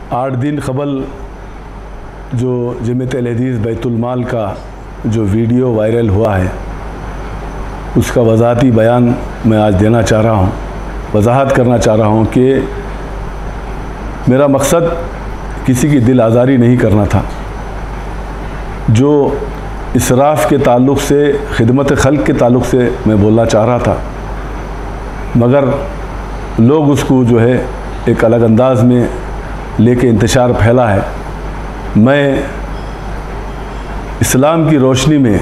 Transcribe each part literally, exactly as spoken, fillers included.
آٹھ دن قبل جو جمعیت اہل حدیث بیت المال کا جو ویڈیو وائرل ہوا ہے اس کا وضاحتی بیان میں آج دینا چاہ رہا ہوں، وضاحت کرنا چاہ رہا ہوں کہ میرا مقصد کسی کی دل آزاری نہیں کرنا تھا۔ جو اسراف کے تعلق سے، خدمت خلق کے تعلق سے میں بولنا چاہ رہا تھا، مگر لوگ اس کو جو ہے ایک الگ انداز میں لے کے انتشار پھیلا ہے۔ میں اسلام کی روشنی میں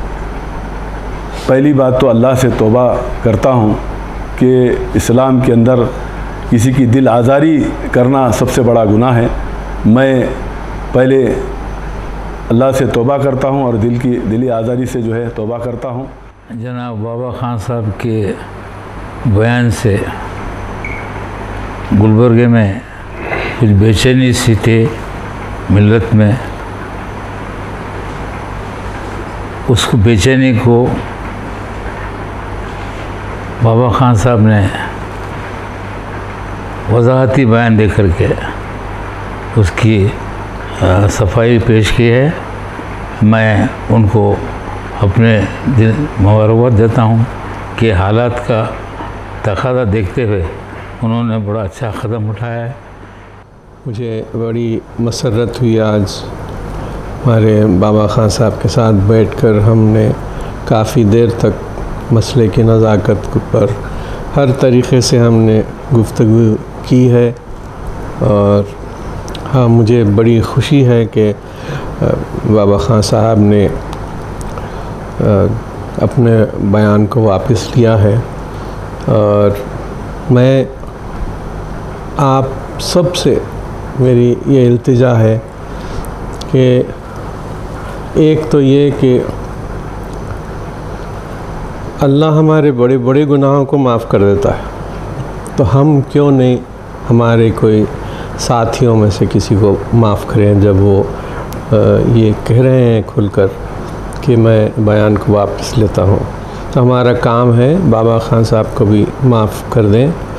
پہلی بات تو اللہ سے توبہ کرتا ہوں کہ اسلام کے اندر کسی کی دل آزاری کرنا سب سے بڑا گناہ ہے۔ میں پہلے اللہ سے توبہ کرتا ہوں اور دل کی دلی آزاری سے جو ہے توبہ کرتا ہوں۔ جناب بابا خان صاحب کے بیان سے گلبرگے میں کچھ بے چینی سی تھی ملت میں، اس کو بے چینی کو بابا خان صاحب نے وضاحتی بیان دے کر کے اس کی صفائی پیش کی ہے۔ میں ان کو اپنے دل مبارکباد دیتا ہوں کہ حالات کا تقاضا دیکھتے ہوئے انہوں نے بڑا اچھا قدم اٹھایا ہے۔ مجھے بڑی مسرت ہوئی آج ہمارے بابا خان صاحب کے ساتھ بیٹھ کر ہم نے کافی دیر تک مسئلے کی نزاکت پر ہر طریقے سے ہم نے گفتگو کی ہے، اور ہاں مجھے بڑی خوشی ہے کہ بابا خان صاحب نے اپنے بیان کو واپس لیا ہے، اور میں آپ سب سے میری یہ التجا ہے کہ ایک تو یہ کہ اللہ ہمارے بڑے بڑے گناہوں کو معاف کر دیتا ہے، تو ہم کیوں نہیں ہمارے کوئی ساتھیوں میں سے کسی کو معاف کریں جب وہ یہ کہہ رہے ہیں کھل کر کہ میں بیان کو واپس لیتا ہوں۔ تو ہمارا کام ہے بابا خان صاحب کو بھی معاف کر دیں۔